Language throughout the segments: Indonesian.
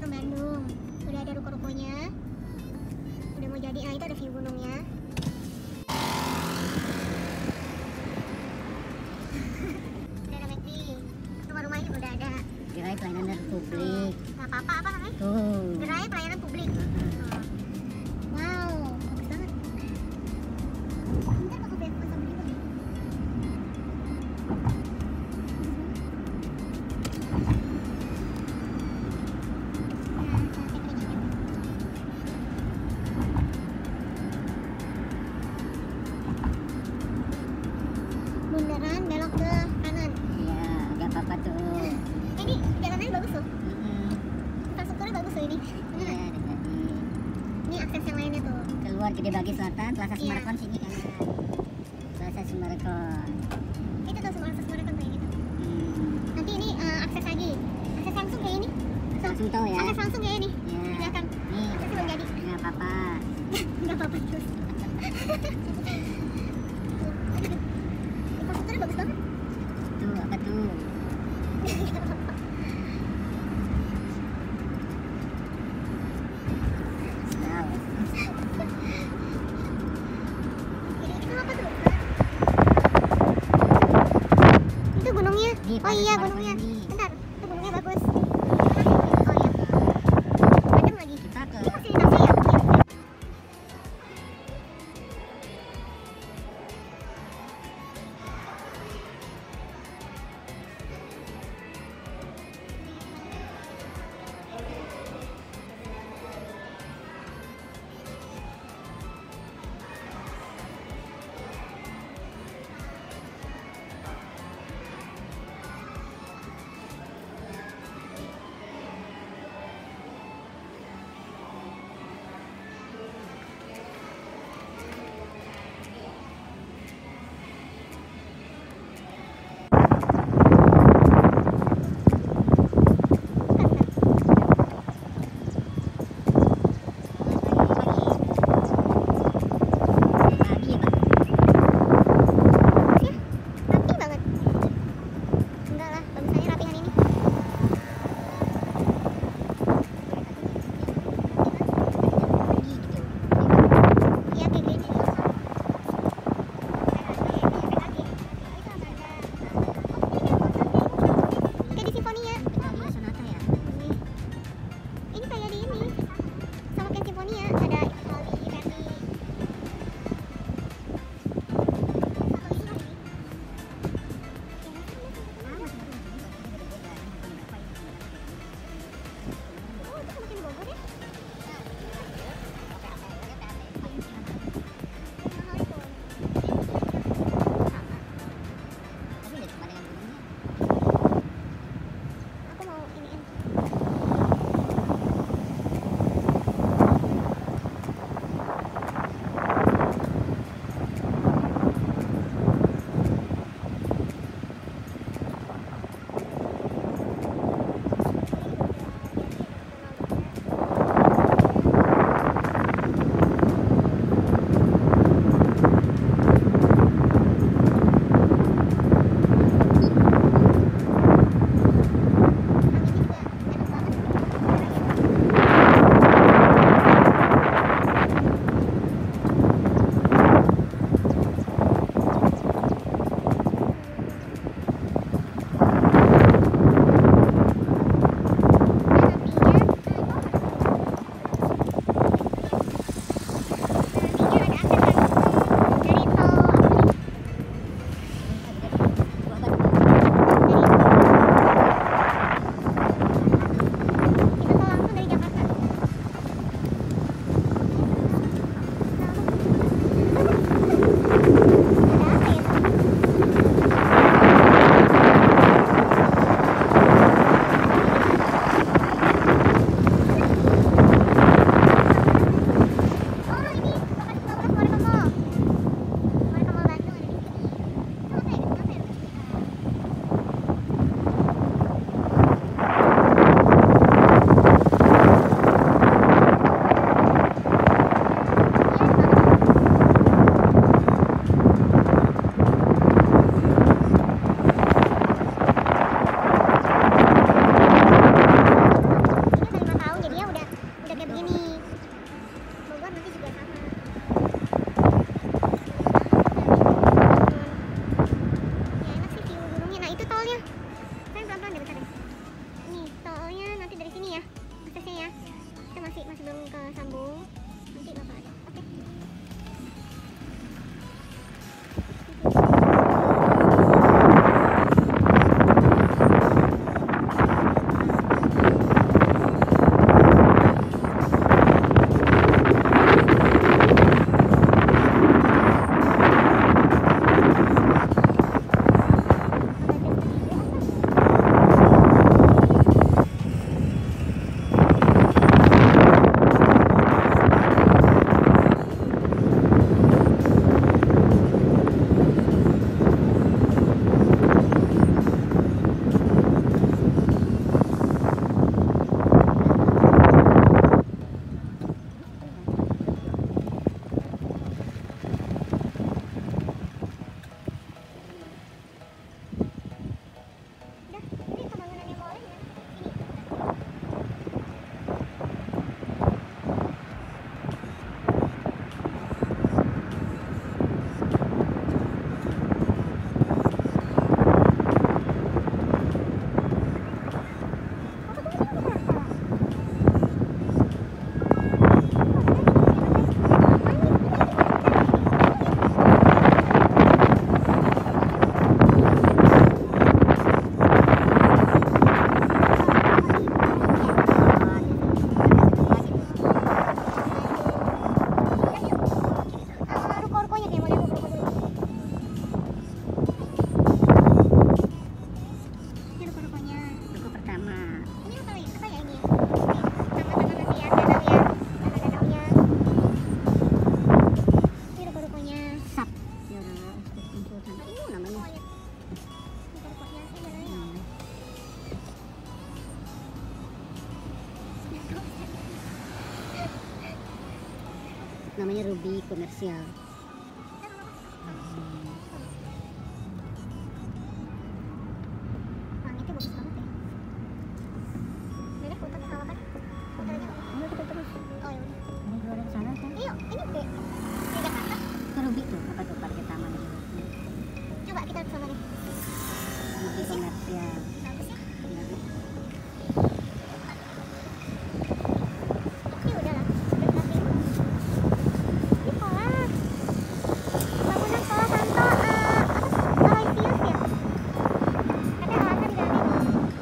ke Bandung. Udah ada ruko-rukonya. Udah mau jadi. Nah, itu ada view gunungnya. Udah ada McD. Rumah-rumah ini udah ada. Gerai pelayanan publik. Nggak apa-apa, apa namanya? Tuh. Gerai pelayanan publik. Wow, bagus banget. Bentar aku beli sama dia. Bundaran belok ke kanan. Iya, gak apa-apa tuh. Ini jalanannya bagus loh. Mm-mm. Infrastrukturnya bagus loh ini. Iya, ada jadi. Ini akses yang lainnya tuh. Keluar Gede Bagi Selatan, Plaza Iya. Sumarekon sini kan. Plaza Sumarekon. Itu tuh semua akses mereka kayak gitu. Nanti ini akses lagi. Akses langsung kayak ini. Langsung tol ya. Akses langsung kayak ini. Ya. Di belakang. Nih, Aksesnya belum jadi. nggak apa-apa. Nggak apa-apa terus. Infrastrukturnya bagus banget. Tuh, apa tuh? Wow. Itu apa tuh? Itu gunungnya. Nih, Oh Plaza iya Sumarekon gunungnya. ini. Bentar, itu gunungnya bagus. Oh iya. Adem lagi. Kita ke Ini fasilitasnya ya? ya. Kita masih belum ke sambung. Nanti bakal ada. Oke. Namanya Ruby Komersial. Langitnya bagus banget ya. Udah foto sama apa? Foto aja. Ayo kita terus. Oh ya udah. Ini keluar dari sana kan? Yuk, ini deh. Di Jakarta. Ke Ruby tuh, apa tuh parkir taman itu? Coba kita ke sana deh. Ruby Komersial. Bagus ya. Ya. Ini udah lah. Udah rapi. Ini sekolah. Bangunan sekolah Santo Aloysius ya. Ada alasan di dalam ini.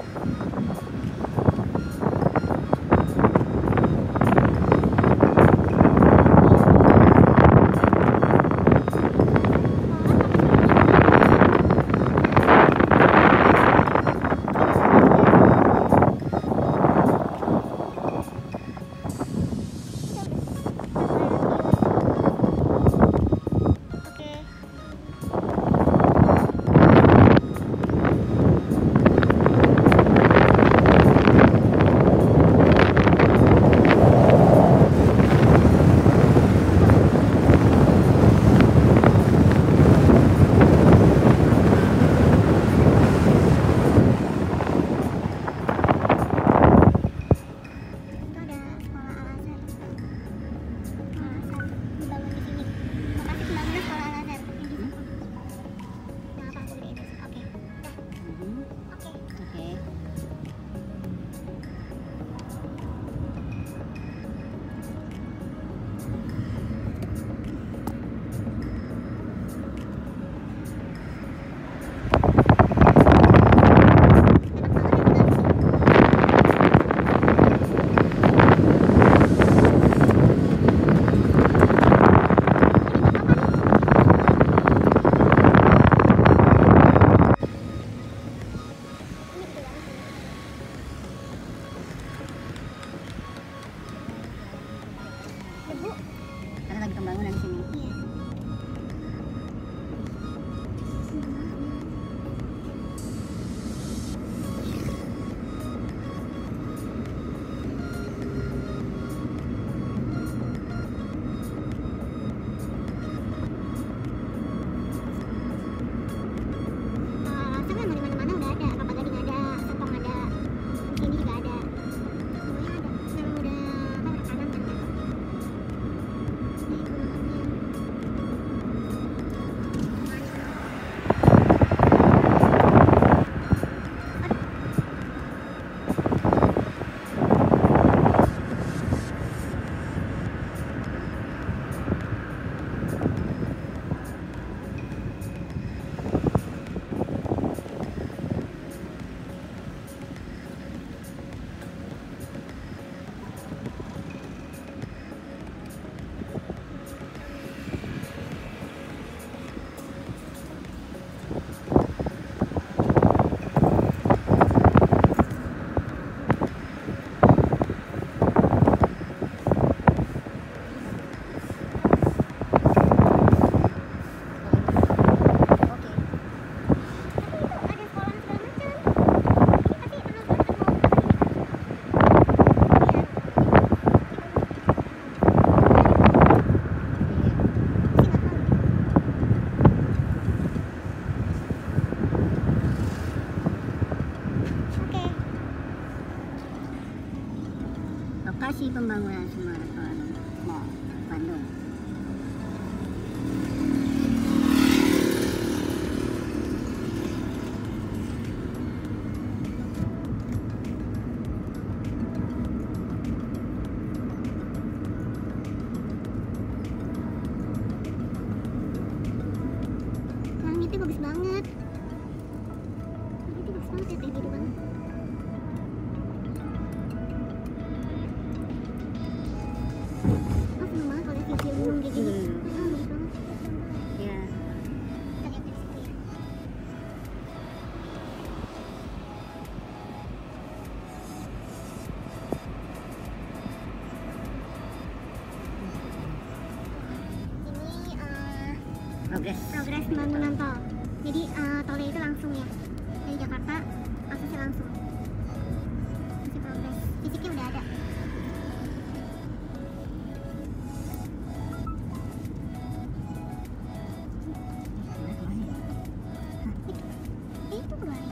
lokasi pembangunan Sumarekon Mall Bandung. Langitnya bagus banget. Langitnya bagus banget ya, teh biru banget. Oh, seneng banget kalau lihat view gunung kayak gini. Bagus banget. Ya, Kita lihat dari situ ya. Ini progres. progres pembangunan tol. Jadi tolnya itu langsung ya dari Jakarta, aksesnya langsung. Masih progres, fisiknya udah ada. Itu bukan.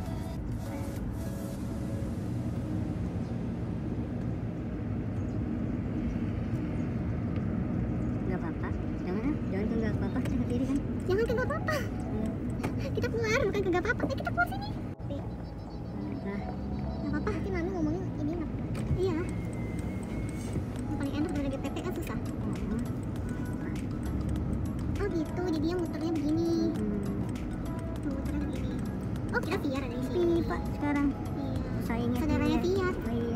Nggak apa-apa. Jangan ke nggak apa-apa. Kita ke kiri kan. Jangan ke gak apa-apa. Kita keluar, bukan ke gak apa-apa. Kita keluar sini. Nah, Gak apa-apa, nanti Mami ngomongin ini enak. Iya. Yang paling enak dari GPP kan susah. Oh gitu, jadi yang muternya begini. Muternya begini. Oh, kira Tiar ada di sini. ini Pak sekarang Iya. saingnya. Saudaranya Tiar. Oh iya.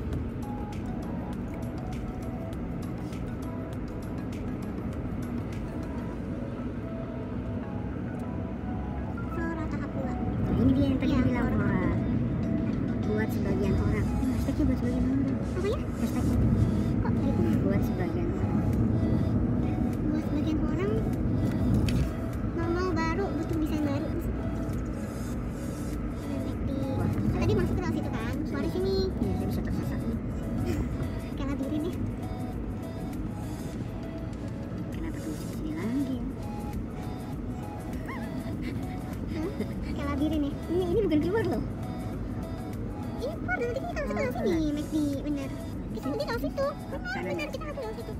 Flora tahap 2. Nah, ini dia yang tadi Iya, bilang Flora. Flora. Buat sebagian orang. Hashtagnya buat sebagian orang. Apa ya? Hashtagnya Kok gitu? buat sebagian orang. Buat sebagian orang normal baru, butuh desain baru. Tadi masuk ke dalam situ kan? Keluar di sini. Iya, saya bisa tersesat. Kayak labirin ya. Kenapa tuh mesti kesini lagi? Hah? Kayak labirin ya. Ini bukan keluar loh. Ini keluar nanti kita langsung ke dalam sini, McD, bener. Kita nanti dalam situ. Bener, kita langsung dalam situ.